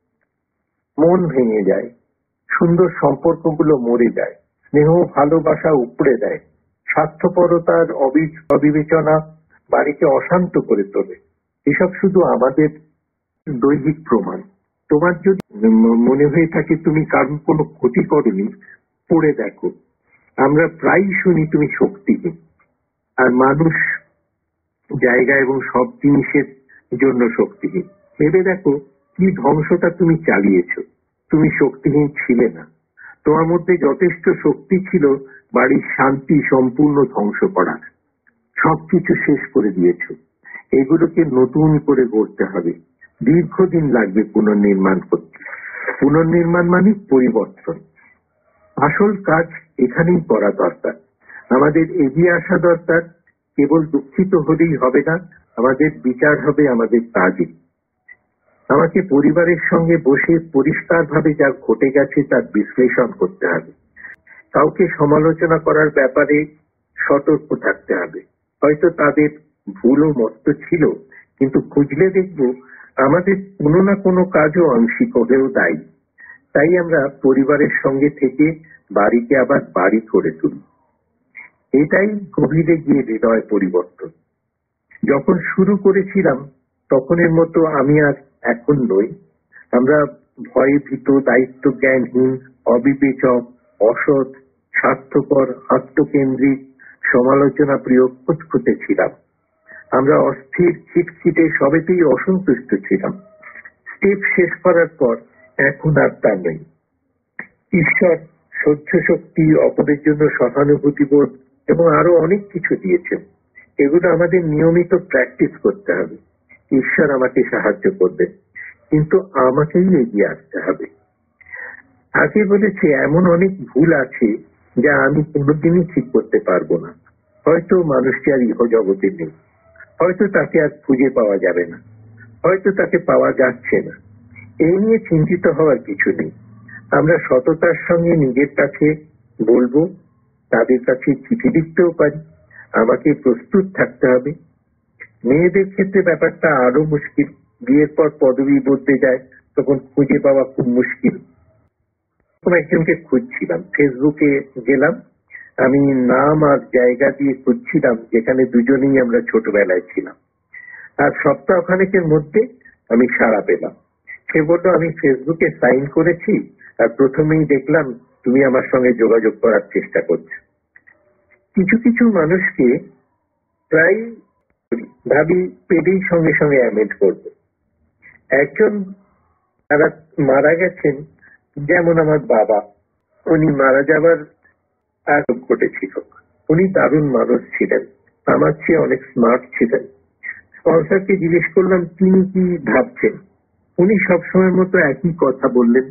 মন ভেঙে যায়, সুন্দর সম্পর্কগুলো মরে যায়, স্নেহ ভালোবাসা উপড়ে দেয়, স্বার্থপরতার অবিবেচনা বাড়িকে অশান্ত করে তোলে। এসব শুধু আমাদের দৈহিক প্রমাণ। তোমার যদি মনে হয়ে থাকে তুমি কারণ কোনো ক্ষতি করনি, পড়ে দেখো। আমরা প্রায় শুনি তুমি শক্তিহীন, আর মানুষ, জায়গা এবং সব জিনিসের জন্য শক্তিহীন। ভেবে দেখো কি ধ্বংসটা তুমি চালিয়েছ। তুমি শক্তিহীন ছিলে না, তোমার মধ্যে যথেষ্ট শক্তি ছিল বাড়ির শান্তি সম্পূর্ণ ধ্বংস করার। সবকিছু শেষ করে দিয়েছ। এগুলোকে নতুন করে গড়তে হবে। দীর্ঘদিন লাগবে পুনর্নির্মাণ করতে। পুনর্নির্মাণ মানে পরিবর্তন। আসল কাজ এখানেই করা দরকার। আমাদের এগিয়ে আসা দরকার। কেবল দুঃখিত হলেই হবে না, আমাদের বিচার হবে আমাদের কাজে। আমাকে পরিবারের সঙ্গে বসে পরিষ্কারভাবে যা ঘটে গেছে তার বিশ্লেষণ করতে হবে। কাউকে সমালোচনা করার ব্যাপারে সতর্ক থাকতে হবে। হয়তো তাদের ভুলও মস্ত ছিল, কিন্তু খুঁজলে দেখব আমাদের কোনো না কোনো কাজও আংশিক হলেও দায়ী। তাই আমরা পরিবারের সঙ্গে থেকে বাড়িকে আবার বাড়ি করে তুলি। এটাই গভীরে গিয়ে হৃদয় পরিবর্তন। যখন শুরু করেছিলাম তখনের মতো আমি আর এখন নই। আমরা ভয়ে ভীত, দায়িত্ব জ্ঞানহীন, অবিবেচক, অসৎ, স্বার্থপর, আত্মকেন্দ্রিক, সমালোচনা প্রিয়, খুঁতখুঁতে ছিলাম। আমরা অস্থির, খিটখিটে, সবেতেই অসন্তুষ্ট ছিলাম। স্টেপ শেষ করার পর এখন আর তা নেই। ঈশ্বর সহ্য শক্তি, অপরের জন্য সহানুভূতিবোধ এবং আরো অনেক কিছু দিয়েছেন। এগুলো আমাদের নিয়মিত প্র্যাকটিস করতে হবে। ঈশ্বর আমাকে সাহায্য করবে, কিন্তু আমাকেই এগিয়ে আসতে হবে। আগে বলেছে এমন অনেক ভুল আছে যা আমি কোনোদিনই ঠিক করতে পারবো না। হয়তো মানুষটি আর ইহজগতে নেই, হয়তো তাকে আর খুঁজে পাওয়া যাবে না, হয়তো তাকে পাওয়া যাচ্ছে না। এই নিয়ে চিন্তিত হওয়ার কিছু নেই। আমরা সততার সঙ্গে নিজের কাছে বলবো, তাদের কাছে চিঠি লিখতেও পারি। আমাকে প্রস্তুত থাকতে হবে। মেয়েদের ক্ষেত্রে ব্যাপারটা আরো মুশকিল। বিয়ের পর পদবি বদলে যায়, তখন খুঁজে পাওয়া খুব মুশকিল। একজনকে খুঁজছিলাম, ফেসবুকে গেলাম, আমি নাম আর জায়গা দিয়ে খুঁজছিলাম যেখানে দুজনেই আমরা ছোটবেলায় ছিলাম। আর সপ্তাহ খানেকের মধ্যে আমি সাড়া পেলাম। সে বলল আমি ফেসবুকে সাইন করেছি, আর প্রথমেই দেখলাম তুমি আমার সঙ্গে যোগাযোগ করার চেষ্টা করছো। কিছু কিছু মানুষকে প্রায় ভাবি পেটেই সঙ্গে সঙ্গে অ্যামেন্ড করব। একজন তারা মারা গেছেন, যেমন আমার বাবা, উনি মারা যাবার আগ ঘটেছিল। উনি দারুণ মানুষ ছিলেন, আমার চেয়ে অনেক স্মার্ট ছিলেন। স্পন্সরকে জিজ্ঞেস করলাম তিনি কি ভাবছেন। উনি সবসময়ের মতো একই কথা বললেন,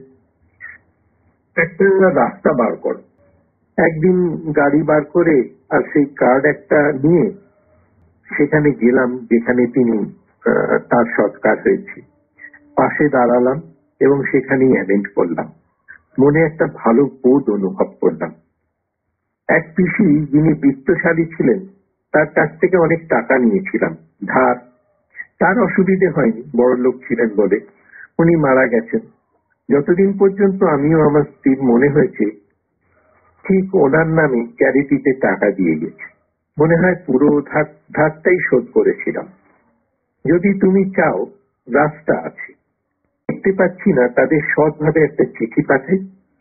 একটা রাস্তা বার কর। একদিন গাড়ি বার করে আর সেই কার্ড একটা নিয়ে সেখানে গেলাম যেখানে তিনি তার সৎকার হয়েছে। পাশে দাঁড়ালাম এবং সেখানেই অ্যামেন্ড করলাম। মনে একটা ভালো বোধ অনুভব করলাম। এক পিসি যিনি বিত্তশালী ছিলেন, তার কাছ থেকে অনেক টাকা নিয়েছিলাম ধার। তার অসুবিধে হয়নি, বড় লোক ছিলেন বলে। উনি মারা গেছেন। যতদিন পর্যন্ত আমিও আমার স্ত্রীর মনে হয়েছে ঠিক ওনার নামে চ্যারিটিতে টাকা দিয়ে গেছে। মনে হয় পুরো ধার ধারটাই শোধ করেছিলাম। যদি তুমি চাও, রাস্তা আছে। দেখতে পাচ্ছি না, তাদের সৎভাবে একটা চিঠি পাঠাই।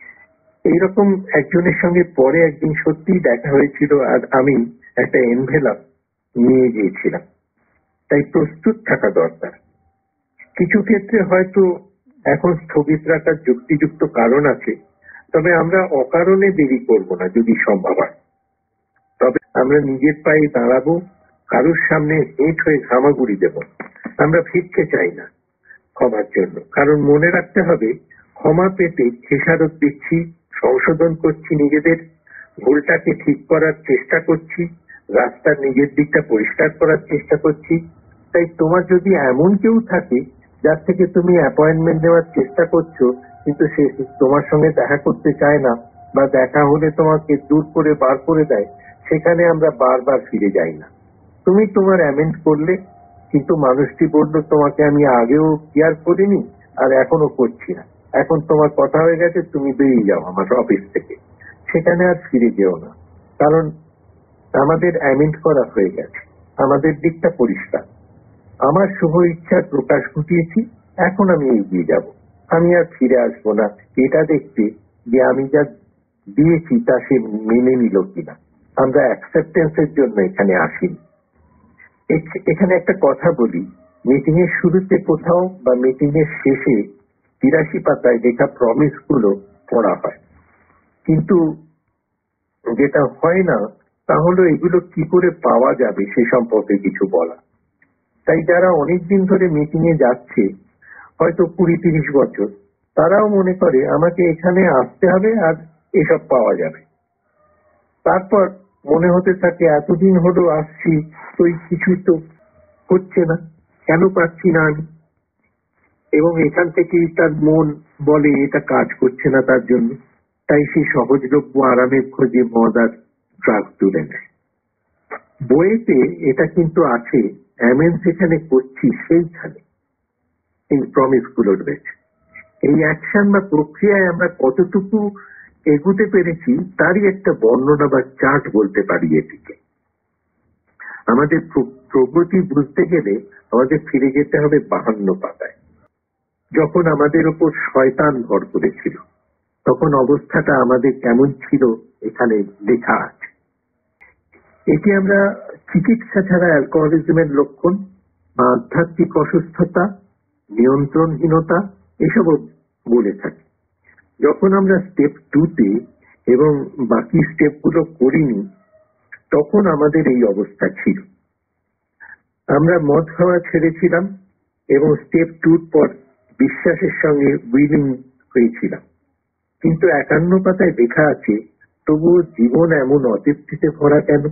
এইরকম একজনের সঙ্গে পরে একদিন সত্যিই দেখা হয়েছিল, আর আমি একটা এনভেলপ নিয়ে গিয়েছিলাম। তাই প্রস্তুত থাকা দরকার। কিছু ক্ষেত্রে হয়তো এখন স্থগিত রাখার যুক্তিযুক্ত কারণ আছে, তবে আমরা অকারণে দেরি করব না। যদি সম্ভব হয় তবে আমরা নিজের পায়ে দাঁড়াবো, কারোর সামনে হেঁট হয়ে ঘামাগুড়ি দেব। আমরা ফিরতে চাই না ক্ষমার জন্য, কারণ মনে রাখতে হবে ক্ষমা পেতে খেসারত দিচ্ছি, সংশোধন করছি, নিজেদের ভুলটাকে ঠিক করার চেষ্টা করছি, রাস্তার নিজের দিকটা পরিষ্কার করার চেষ্টা করছি। তাই তোমার যদি এমন কেউ থাকে যার থেকে তুমি অ্যাপয়েন্টমেন্ট নেওয়ার চেষ্টা করছো কিন্তু সে তোমার সঙ্গে দেখা করতে চায় না, বা দেখা হলে তোমাকে দূর করে বার করে দেয়, সেখানে আমরা বারবার ফিরে যাই না। তুমি তোমার অ্যামেন্ড করলে, কিন্তু মানুষটি বলল তোমাকে আমি আগেও কেয়ার করিনি আর এখনো করছি না, এখন তোমার কথা হয়ে গেছে, তুমি বেরিয়ে যাও আমার অফিস থেকে। সেখানে আর ফিরে যেও না, কারণ আমাদের অ্যামেন্ড করা হয়ে গেছে, আমাদের দিকটা পরিষ্কার। আমার শুভ ইচ্ছার প্রকাশ ঘটিয়েছি, এখন আমি এগিয়ে যাব। আমি আর ফিরে আসবো না এটা দেখতে যে আমি যা দিয়েছি তা সে মেনে নিল কিনা। আমরা অ্যাকসেপ্টেন্সের জন্য এখানে আসিনি। এখানে একটা কথা বলি, মিটিং এর শুরুতে কোথাও বা মিটিং এর শেষে তিরাশি পাতায় লেখা প্রমিস গুলো পড়া হয়, কিন্তু যেটা হয় না তা হলো এগুলো কি করে পাওয়া যাবে সে সম্পর্কে কিছু বলা। তাই যারা অনেকদিন ধরে মিটিং এ যাচ্ছে, হয়তো কুড়ি তিরিশ বছর, তারাও মনে করে আমাকে এখানে আসতে হবে আর এসব পাওয়া যাবে। তারপর মনে হতে থাকে এতদিন হলো আসছি, তো কিছুই তো হচ্ছে না, কেন পাচ্ছি না আমি। এবং এখান থেকেই তার মন বলে এটা কাজ করছে না তার জন্য। তাই সে সহজলভ্য আরামের খোঁজে মদ আর ড্রাগ তুলে নেয়। বইতে এটা কিন্তু আছে, অ্যামেন্ড যেখানে করছি সেইখানে এই প্রমিস গুলো রয়েছে। এই অ্যাকশন বা প্রক্রিয়ায় আমরা কতটুকু এগুতে পেরেছি তারই একটা বর্ণনা বা চার্ট বলতে পারি এটিকে। আমাদের প্রগতি বুঝতে গেলে আমাদের ফিরে যেতে হবে বাহান্ন পাতায়। যখন আমাদের ওপর শয়তান ভর করেছিল, তখন অবস্থাটা আমাদের কেমন ছিল এখানে লেখা আছে। এটি আমরা চিকিৎসা ছাড়া অ্যালকোহলিজমের লক্ষণ বা আধ্যাত্মিক অসুস্থতা, নিয়ন্ত্রণহীনতা এসবও বলে থাকি। যখন আমরা স্টেপ টুতে এবং বাকি স্টেপগুলো করিনি, তখন আমাদের এই অবস্থা ছিল। আমরা মদ খাওয়া ছেড়েছিলাম এবং স্টেপ টুর পর বিশ্বাসের সঙ্গে উইলিং হয়েছিলাম, কিন্তু একান্ন পাতায় লেখা আছে তবুও জীবন এমন অতৃপ্তিতে ভরা কেন।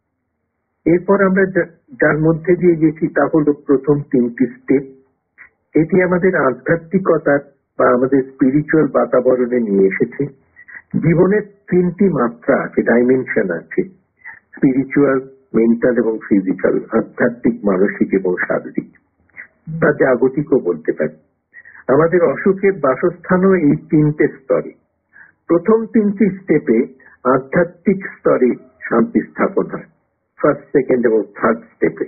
এরপর আমরা যার মধ্যে দিয়ে গেছি তা হলো প্রথম তিনটি স্টেপ। এটি আমাদের আধ্যাত্মিকতার বা আমাদের স্পিরিচুয়াল বাতাবরণে নিয়ে এসেছে। জীবনের তিনটি মাত্রা আছে, ডাইমেনশন আছে, স্পিরিচুয়াল, মেন্টাল এবং ফিজিক্যাল, আধ্যাত্মিক, মানসিক এবং শারীরিক বা জাগতিকও বলতে পারি। আমাদের অসুখের বাসস্থানও এই তিনটে স্তরে। প্রথম তিনটি স্টেপে আধ্যাত্মিক স্তরে শান্তি স্থাপন হয়, ফার্স্ট, সেকেন্ড এবং থার্ড স্টেপে।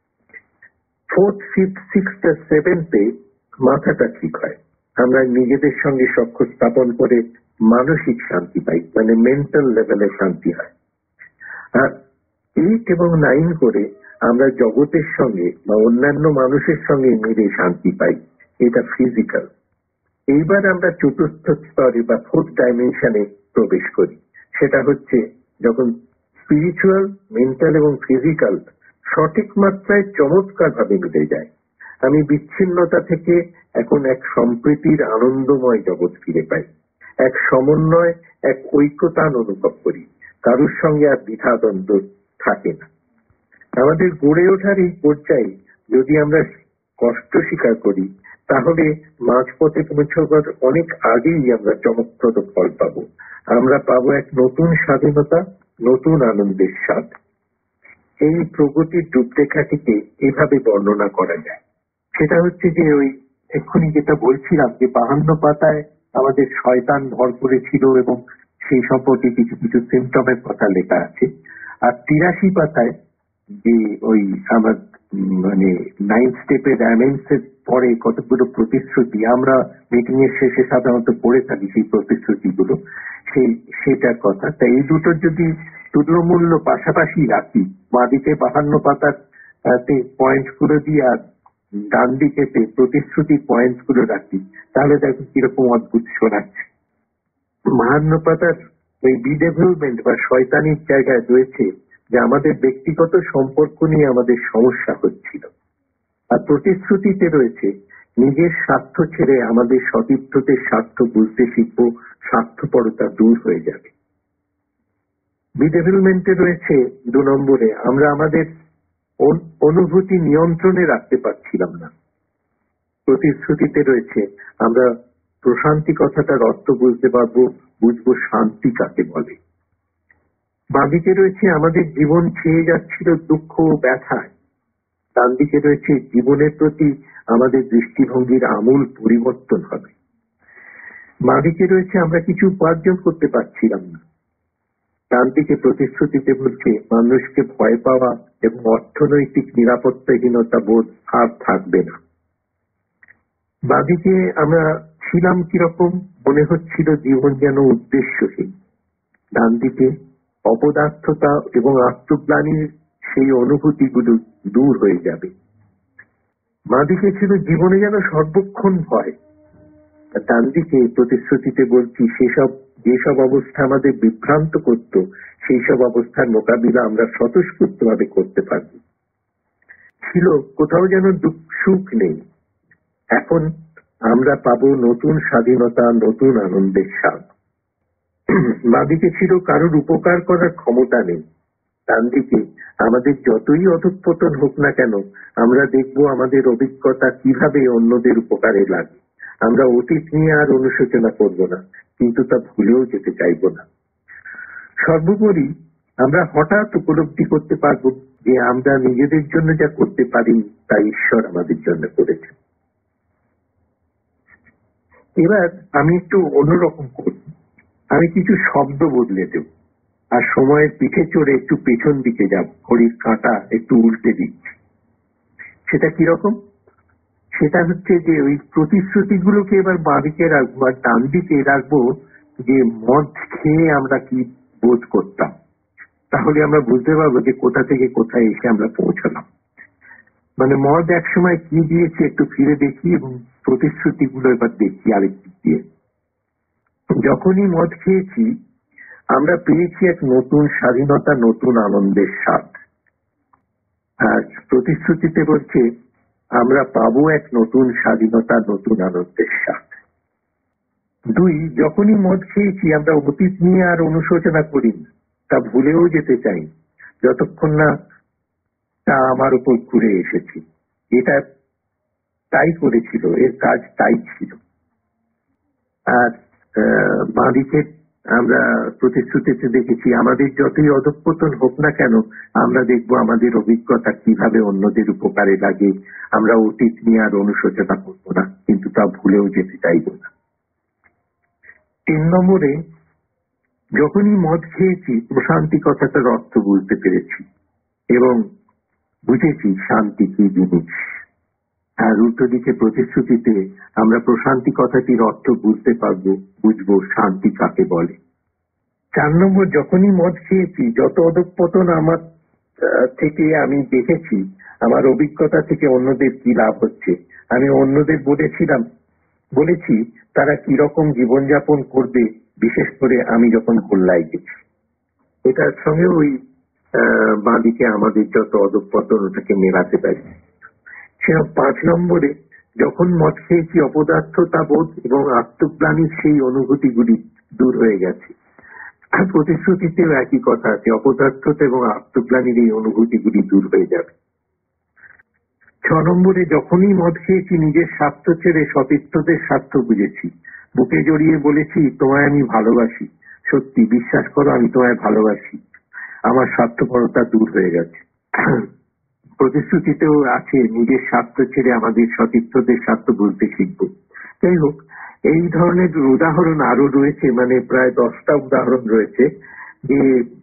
ফোর্থ, ফিফথ, সিক্সথ আর সেভেন্থে মাথাটা ঠিক হয়, আমরা নিজেদের সঙ্গে সখ্য স্থাপন করে মানসিক শান্তি পাই, মানে মেন্টাল লেভেলে শান্তি হয়। আর এইট এবং নাইন করে আমরা জগতের সঙ্গে বা অন্যান্য মানুষের সঙ্গে মিলে শান্তি পাই, এটা ফিজিক্যাল। এইবার আমরা চতুর্থ স্তরে বা ফোর্থ ডাইমেনশনে প্রবেশ করি, সেটা হচ্ছে যখন স্পিরিচুয়াল, মেন্টাল এবং ফিজিক্যাল সঠিক মাত্রায় চমৎকার ভাবে মিলে যায়। আমি বিচ্ছিন্নতা থেকে এখন এক সম্প্রীতির আনন্দময় জগৎ ফিরে পাই, এক সমন্বয়, এক ঐক্যতান অনুভব করি, কারোর সঙ্গে আর দ্বিধাদ্বন্দ্ব থাকে না। আমাদের গড়ে ওঠার এই পর্যায়ে যদি আমরা কষ্ট স্বীকার করি, তাহলে মাঝপথে পৌঁছবার অনেক আগেই আমরা চমকপ্রদ ফল পাবো। আমরা পাবো এক নতুন স্বাধীনতা, নতুন আনন্দের স্বাদ। এই প্রগতির রূপরেখাটিকে এভাবে বর্ণনা করা যায়। সেটা হচ্ছে যে ওই এক্ষুনি যেটা বলছিলাম যে বাহান্ন পাতায় আমাদের শয়তান ভর করেছিল এবং সেই সম্পর্কে কিছু কিছু সিমটমের কথা লেখা আছে। আর তিরাশি পাতায় যে ওই আমার মানে নাইন স্টেপের অ্যামেন্সের পরে কতগুলো প্রতিশ্রুতি আমরা মিটিং এর শেষে সাধারণত পড়ে থাকি, সেই প্রতিশ্রুতিগুলো, সেই সেটার কথা। তাই এই দুটোর যদি তুল্যমূল্য পাশাপাশি রাখি, বাঁদিকে বাহান্ন পাতার পয়েন্ট গুলো দিয়ে আর ডান দিকে প্রতিশ্রুতির পয়েন্ট গুলো রাখি, তাহলে দেখো কিরকম অদ্ভুত শোনাচ্ছে। বাহান্ন পাতার ওই বিডেভেলপমেন্ট বা শয়তানির জায়গায় রয়েছে যে আমাদের ব্যক্তিগত সম্পর্ক নিয়ে আমাদের সমস্যা হচ্ছিল, আর প্রতিশ্রুতিতে রয়েছে নিজের স্বার্থ ছেড়ে আমাদের সতীর্থদের স্বার্থ বুঝতে শিখবো, স্বার্থপরতা দূর হয়ে যাবে। বিডেভেলপমেন্টে রয়েছে দু নম্বরে আমরা আমাদের অনুভূতি নিয়ন্ত্রণে রাখতে পারছিলাম না। প্রতিশ্রুতিতে রয়েছে আমরা প্রশান্তি কথাটার অর্থ বুঝতে পারবো, বুঝবো শান্তি কাকে বলে। বাঁদিকে রয়েছে আমাদের জীবন ছেয়ে যাচ্ছিল দুঃখ ও ব্যথায়, ডান দিকে রয়েছে জীবনের প্রতি আমাদের দৃষ্টিভঙ্গির আমূল পরিবর্তন হবে। বাঁদিকে রয়েছে আমরা কিছু উপার্জন করতে পারছিলাম না, ডান দিকে প্রতিশ্রুতিতে বলছে মানুষকে ভয় পাওয়া এবং অর্থনৈতিক নিরাপত্তাহীনতা বোধ আর থাকবে না। বাঁদিকে আমরা ছিলাম কিরকম, মনে হচ্ছিল জীবন যেন উদ্দেশ্যহীন, ডান দিকে অপদার্থতা এবং আত্মগ্লানির সেই অনুভূতিগুলো দূর হয়ে যাবে। বাঁদিকে ছিল জীবনে যেন সর্বক্ষণ ভয়, ডান দিকে প্রতিশ্রুতিতে বলছি সেসব যেসব অবস্থা আমাদের বিভ্রান্ত করত, সেই সব অবস্থার মোকাবিলা আমরা স্বতঃস্ফূর্ত ভাবে করতে পারব। ছিল কোথাও যেন দুঃখ সুখ নেই, এখন আমরা পাবো নতুন স্বাধীনতা, নতুন আনন্দের স্বাদ। বাঁদিকে ছিল কারোর উপকার করার ক্ষমতা নেই, ডান দিকে আমাদের যতই অধঃপতন হোক না কেন আমরা দেখবো আমাদের অভিজ্ঞতা কিভাবে অন্যদের উপকারে লাগে। আমরা অতীত নিয়ে আর অনুশোচনা করব না, কিন্তু তা ভুলেও যেতে চাইব না। সর্বোপরি আমরা হঠাৎ উপলব্ধি করতে পারবো যে আমরা নিজেদের জন্য যা করতে পারি তা ঈশ্বর আমাদের জন্য করেছে। এবার আমি একটু অন্যরকম করব, আমি কিছু শব্দ বদলে দেব আর সময়ের পিঠে চড়ে একটু পেছন দিকে যাব, ঘড়ির কাঁটা একটু উল্টে দিচ্ছি। সেটা কিরকম? সেটা হচ্ছে যে ওই প্রতিশ্রুতিগুলোকে এবার বাঁদিকে রাখবো আর ডান দিকে রাখবো যে মদ খেয়ে আমরা কি বোধ করতাম, তাহলে আমরা বুঝতে পারবো যে কোথা থেকে কোথায় এসে আমরা পৌঁছলাম। মানে মদ এক সময় কি দিয়েছে একটু ফিরে দেখি এবং প্রতিশ্রুতিগুলো এবার দেখি আরেক দিক দিয়ে। যখনই মদ খেয়েছি আমরা পেয়েছি এক নতুন স্বাধীনতা, নতুন আনন্দের স্বাদ। আর প্রতিশ্রুতিতে বলছে আমরা পাবো এক নতুন স্বাধীনতা, নতুন আনন্দের স্বাদ। দুই, যখনই মদ খেয়েছি আমরা অতীত নিয়ে আর অনুশোচনা করি, তা ভুলেও যেতে চাই যতক্ষণ না তা আমার উপর ঘুরে এসেছে। এটা তাই করেছিল, এর কাজ তাই ছিল। আর বাঁদিকে আমরা প্রতিশ্রুতিতে দেখেছি আমাদের যতই অধঃপতন হোক না কেন আমরা দেখবো আমাদের অভিজ্ঞতা কিভাবে অন্যদের উপকারে লাগে। আমরা অতীত নিয়ে আর অনুশোচনা করবো না, কিন্তু তা ভুলেও যেতে চাইব না। তিন নম্বরে, যখনই মদ খেয়েছি প্রশান্তি কথাটার অর্থ বুঝতে পেরেছি এবং বুঝেছি শান্তি কি জিনিস। আর উল্টো দিকে প্রতিশ্রুতিতে আমরা প্রশান্তি কথাটির অর্থ বুঝতে পারবো, বুঝবো শান্তি কাকে বলে। চার নম্বর, যখনই মদ খেয়েছি, যত অধঃপতন আমার আহ, থেকে আমি দেখেছি, আমার অভিজ্ঞতা থেকে অন্যদের কি লাভ হচ্ছে, আমি অন্যদের বলেছিলাম বলেছি তারা কিরকম জীবনযাপন করবে, বিশেষ করে আমি যখন গোল্লায় গেছি। এটার সঙ্গে ওই আহ, বাঁদিকে আমাদের যত অধঃপতন ওটাকে মেলাতে পারি। সেরকম পাঁচ নম্বরে, যখন মদ খেয়েছি অপদার্থতা বোধ এবং আত্মগ্লানির সেই অনুভূতিগুলি দূর হয়ে গেছে। আর প্রতিশ্রুতিতেও একই কথা আছে, অপদার্থতা এবং আত্মগ্লানির এই অনুভূতিগুলি দূর হয়ে যাবে। ছ নম্বরে, যখনই মদ খেয়েছি নিজের স্বার্থ ছেড়ে সতীর্থদের স্বার্থ বুঝেছি, বুকে জড়িয়ে বলেছি তোমায় আমি ভালোবাসি, সত্যি বিশ্বাস করো আমি তোমায় ভালোবাসি, আমার স্বার্থপরতা দূর হয়ে গেছে। প্রতিশ্রুতিতেও আছে নিজের স্বার্থ ছেড়ে আমাদের সতীর্থদের স্বার্থ বুঝতে শিখবো। যাই হোক, এই ধরনের উদাহরণ আরো রয়েছে, মানে প্রায় দশটা উদাহরণ রয়েছে যে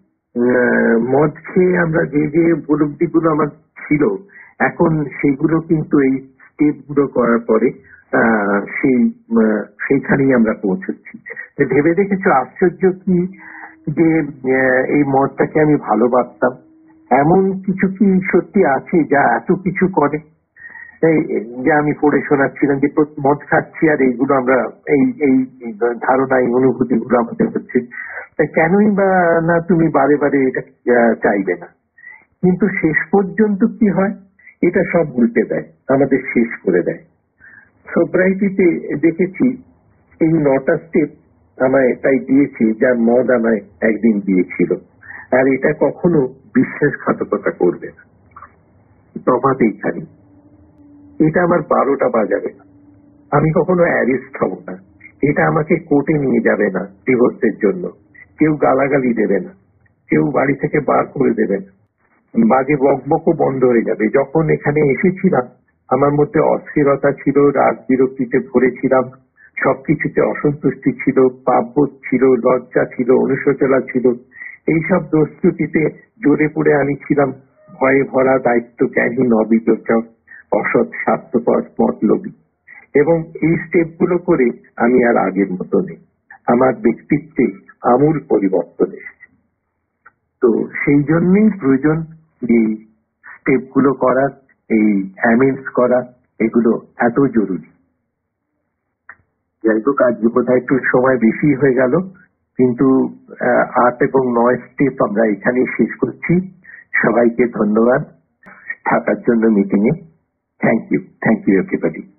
আহ, মদ খেয়ে আমরা যে যে উপলব্ধিগুলো আমার ছিল, এখন সেগুলো কিন্তু এই স্টেপ গুলো করার পরে আহ সেই আহ, সেইখানেই আমরা পৌঁছচ্ছি। ভেবে দেখেছো আশ্চর্য কি যে আহ, এই মদটাকে আমি ভালোবাসতাম, এমন কিছু কি সত্যি আছে যা এত কিছু করে? এই যে আমি পড়ে শোনাচ্ছিলাম যে মদ খাচ্ছি আর এইগুলো আমরা এই এই ধারণা এই অনুভূতি গুলো আমাদের হচ্ছে, তাই কেনই বা না তুমি বারে বারে এটা আহ, চাইবে না? কিন্তু শেষ পর্যন্ত কি হয়, এটা সব উল্টে দেয়, আমাদের শেষ করে দেয়। সোব্রাইটিতে দেখেছি এই নটা স্টেপ আমায় তাই দিয়েছে যা মদ আমায় একদিন দিয়েছিল, আর এটা কখনো বিশ্বাসঘাতকতা করবে না। তফাৎ এইখানে, এটা আমার বারোটা বাজাবে না, আমি কখনো অ্যারেস্ট হব না, এটা আমাকে কোর্টে নিয়ে যাবে না ডিভোর্সের জন্য, কেউ গালাগালি দেবে না, কেউ বাড়ি থেকে বার করে দেবে না, বাজে বকবকও বন্ধ হয়ে যাবে। যখন এখানে এসেছিলাম আমার মধ্যে অস্থিরতা ছিল, রাগ বিরক্তিতে ভরেছিলাম, সবকিছুতে অসন্তুষ্টি ছিল, পাপবোধ ছিল, লজ্জা ছিল, অনুশোচনা ছিল, এইসব দোষত্রুটিতে জোরে পড়ে আমি ছিলাম ভয়ে ভরা, দায়িত্ব জ্ঞানহীন, অবিচর্যক, অসৎ, স্বার্থপর, মতলবী। এবং এই স্টেপ গুলো করে আমি আর আগের মতো নেই, আমার ব্যক্তিত্বে আমূল পরিবর্তন এসেছে। তো সেই জন্যই প্রয়োজন এই স্টেপ গুলো করার, এই অ্যামেন্ডস করা, এগুলো এত জরুরি। যাই হোক, আজ বোধহয় একটু সময় বেশি হয়ে গেল, কিন্তু আট এবং নয় স্টেপ আমরা এখানেই শেষ করছি। সবাইকে ধন্যবাদ থাকার জন্য মিটিং এ। Thank you thank you everybody.